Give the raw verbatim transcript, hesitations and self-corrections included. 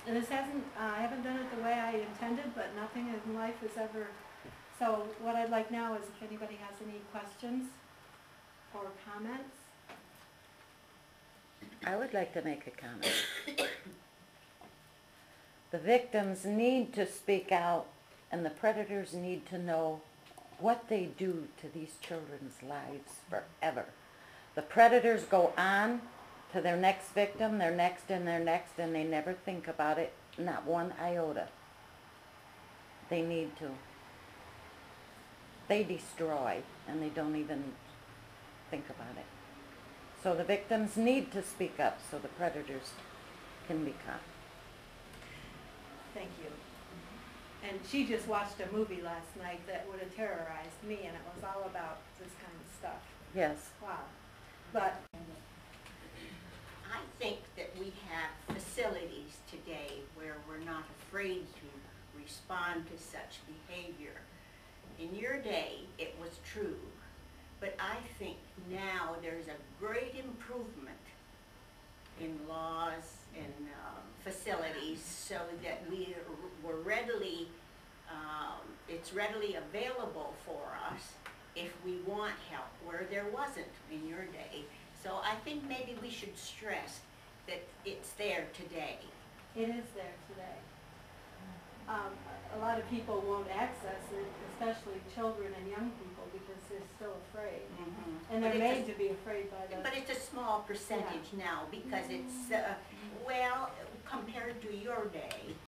And this hasn't, uh, I haven't done it the way I intended, but nothing in life is ever, so what I'd like now is if anybody has any questions or comments. I would like to make a comment. The victims need to speak out, and the predators need to know what they do to these children's lives forever. The predators go on to their next victim, their next and their next, and they never think about it, not one iota. They need to. They destroy, and they don't even think about it. So the victims need to speak up so the predators can be caught. Thank you. And she just watched a movie last night that would have terrorized me, and it was all about this kind of stuff. Yes. Wow. But I think that we have facilities today where we're not afraid to respond to such behavior. In your day, it was true, but I think now there's a great improvement in laws and um, facilities so that we were readily, um, it's readily available for us if we want help, where there wasn't in your day. So I think maybe we should stress that it's there today. it is there today. Um, a lot of people won't access it, especially children and young people, because they're still afraid. Mm-hmm. And they're But made it's a, to be afraid by the... But it's a small percentage now because it's, uh, well, compared to your day,